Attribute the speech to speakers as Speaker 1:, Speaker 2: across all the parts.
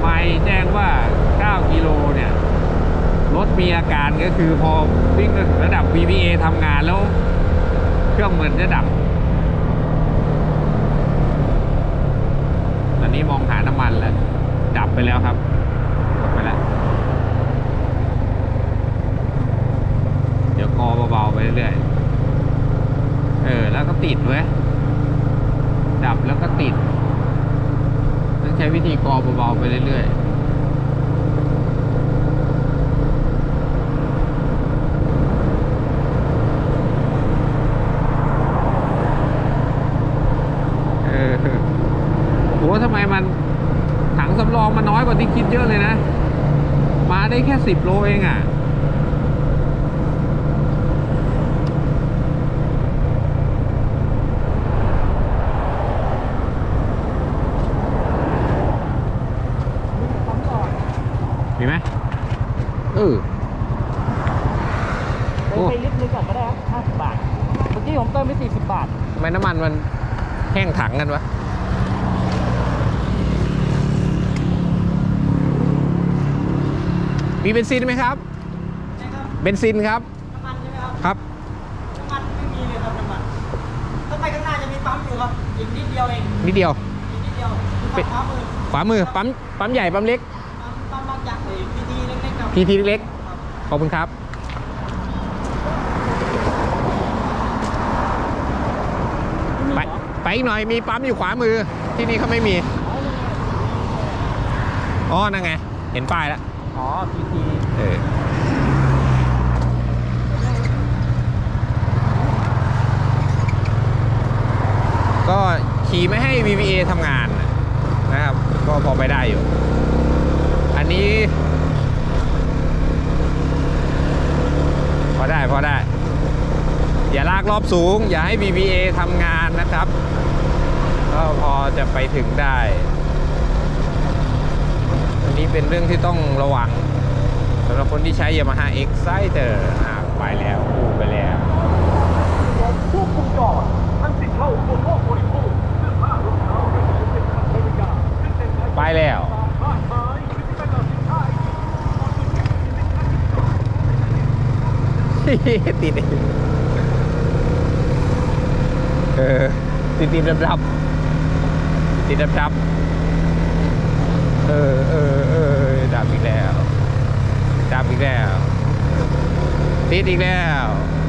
Speaker 1: ไมล์แจ้งว่า9กิโลเนี่ยรถมีอาการก็คือพอวิ่งถึงระดับ VVA ทำงานแล้วเครื่องเหมือนจะดับตอนนี้มองหาน้ำมันแล้วดับไปแล้วครับหมดไปแล้วเดี๋ยวกอเบาๆไปเรื่อยๆแล้วก็ติดเว้ยดับแล้วก็ติดต้องใช้วิธีกอเบาๆไปเรื่อยๆโหทำไมมันถังสำรองมันน้อยกว่าที่คิดเยอะเลยนะมาได้แค่10 โลเองอ่ะมีไหมโอ้
Speaker 2: ไปลิตรนึงก่อนก็ได้ครับ50 บาทเมื่อกี้ผมเติมไป40 บาท
Speaker 1: ทำไมน้ำมันมันแห้งถังกันวะมีเบนซินไหมครับเบนซินครับ
Speaker 2: น้ำมันใช่ไหมครับ
Speaker 1: ครับ
Speaker 2: น้ำมันไม่มีเลยครับน้ำมันถ้าไปข้างหน้าจะมีปั๊มอยู่ครับอีกนิดเดียวเอง
Speaker 1: นิดเดียว
Speaker 2: อีกนิดเดียว
Speaker 1: ขวามือปั๊มใหญ่ปั๊มเล็ก
Speaker 2: ปั๊มบางจากเลยพีทีเล็กๆครับ
Speaker 1: พีทีเล็กขอบคุณครับไปอีกหน่อยมีปั๊มอยู่ขวามือที่นี่เขาไม่มีอ๋อนั่นไงเห็นป้ายแล้ว
Speaker 2: อ๋อพีที
Speaker 1: ก็ขี่ไม่ให้ VVA ทำงานนะครับก็พอไปได้อยู่อันนี้พอได้อย่าลากรอบสูงอย่าให้ VVA ทำงานนะครับก็พอจะไปถึงได้อันนี้เป็นเรื่องที่ต้องระวังสำหรับคนที่ใช้ Yamaha Exciter ไปแล้วไปแล้ว
Speaker 3: ควบคุมจอดทั้งสินเท่าอุปโภคบริโภคเสื้อผ้ารองเท้าและของเล่นของบริการ
Speaker 1: ไปแล้วติดติดดับดับดับอีกแล้วติดอีกแล้ว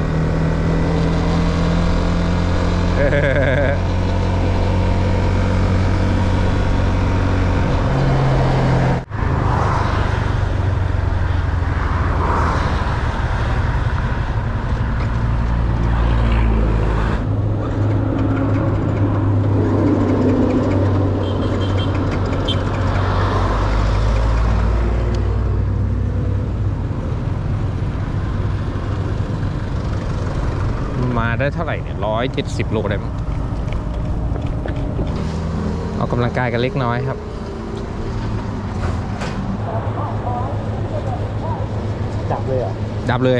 Speaker 1: มาได้เท่าไหร่เนี่ย170 โลได้มั้งออกกำลังกายกันเล็กน้อยครับ
Speaker 2: ดับเลยอ่ะ
Speaker 1: ดับเลย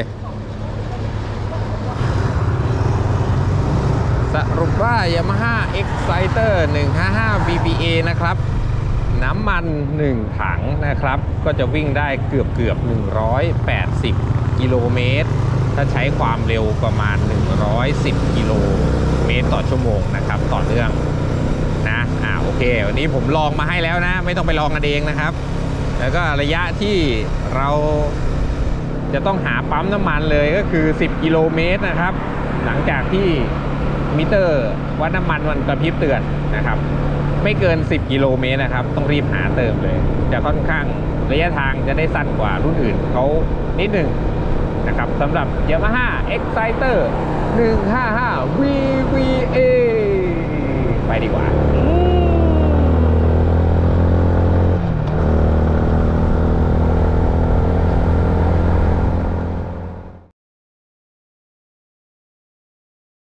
Speaker 1: สรุปว่า Yamaha Exciter 155 VVA นะครับน้ำมัน1ถังนะครับก็จะวิ่งได้เกือบ180 กิโลเมตรถ้าใช้ความเร็วประมาณ110 กิโลเมตรต่อชั่วโมงนะครับต่อเนื่องนะโอเควันนี้ผมลองมาให้แล้วนะไม่ต้องไปลองกันเองนะครับแล้วก็ระยะที่เราจะต้องหาปั๊มน้ำมันเลยก็คือ10 กิโลเมตรนะครับหลังจากที่มิเตอร์วัดน้ำมันมันกระพริบเตือนนะครับไม่เกิน10 กิโลเมตรนะครับต้องรีบหาเติมเลยจะค่อนข้างระยะทางจะได้สั้นกว่ารุ่นอื่นเขานิดหนึ่งนะครับสำหรับ Yamaha Exciter 155 VVA